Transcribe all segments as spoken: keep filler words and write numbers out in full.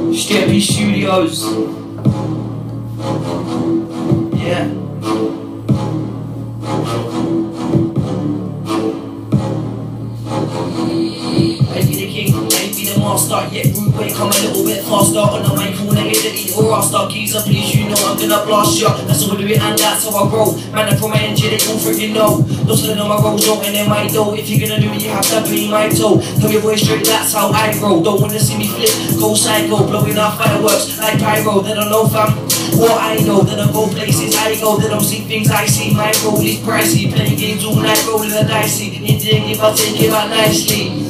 Steppy Studios. Yeah. Maybe the king, maybe the master. Yet rude way come a little bit faster. On the mic, all negativity or rasta. Geezer, please, you know I'm gonna blast ya. That's how I do it and that's how I roll. Man, I'm from my engine, they all freaking know. Those that know my rolls don't and they might though. If you're gonna do it, you have to pay my toe. Tell your boy straight, that's how I roll. Don't wanna see me flip, go psycho. Blowing out fireworks like pyro. They don't know fam. What I know, they don't go places I go. They don't see things I see. My role is pricey. Playing games all night, rolling the dicey. In dig if I take it back nicely.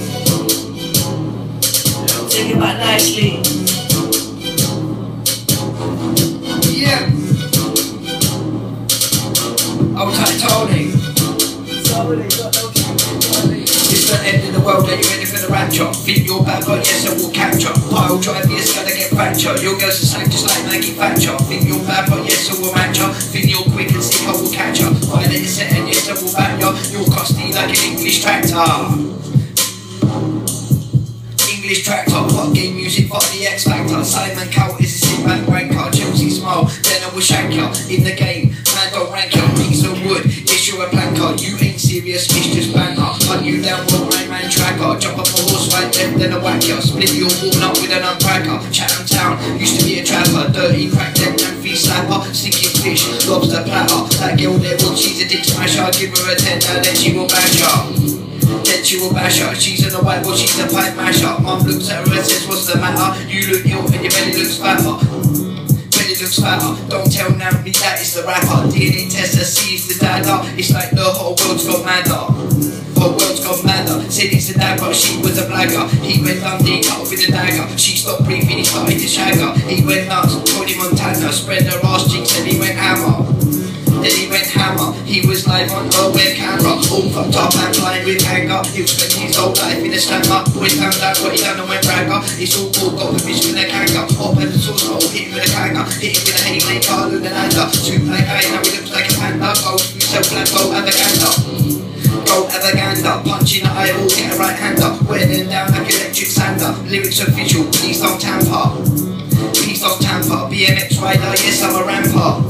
Take it back nicely. Yeah. I'll cut Tony. Tony, got no Tony. It's the end of the world, are you ready for the rapture? Think you're bad, but yes, I will capture. I'll drive me, it's gonna get fractured. Your girl's the same, just like Maggie Thatcher. Think you're bad, but yes, I will match her. Think you're quick and sick, I will catch her. Violate your set and yes, I will back you. You're costly like an English tractor. English tractor, fuck game music, fuck the X Factor. Simon Cowell is a sit back ranker. Chelsea smile, then I will shank ya. In the game, man don't rank ya. Piece of wood, yes you're a planker. You ain't serious, it's just banter. Hunt you down, roll right man tracker. Jump up a horse right left, then I whack ya. Split your walnut with an uncracker. Chatham Town, used to be a trapper. Dirty crack them and feast slapper. Stinking fish, lobster platter. That girl there, well she's a dick smasher. Give her a ten, now then she will bash ya. Then she will bash her. She's on the white ball, she's a pipe masher. Mum looks at her and says, what's the matter? You look ill and your belly looks fatter. Belly looks fatter. Don't tell Nambi that it's the rapper. D N A test to see if the dagger. It's like the whole world's got madder. Whole world's got madder. Said it's a dagger, she was a blagger. He went Dundee, cut off with a dagger. She stopped breathing, he started to shag her. He went nuts, Tony Montana. Spread her ass cheeks and he went hammer. Then he went hammer, he was live on her web camera. All fucked up and blind with anger. He'll spend his whole life in a slammer. Boys found out what he done and went bragger. It's all cool, got the bitch with a kanker. Hop and the sauce roll, hit him with a kanker. Hit him with a haymaker, Lunanander. Two like I, now he looks like a panda. Go through self like go Avaganda. Go Avaganda, punch in the eyeball, get a right hander. Wear them down like electric sander. Lyrics official, please don't tamper. Please don't tamper. B M X rider, yes I'm a ramper.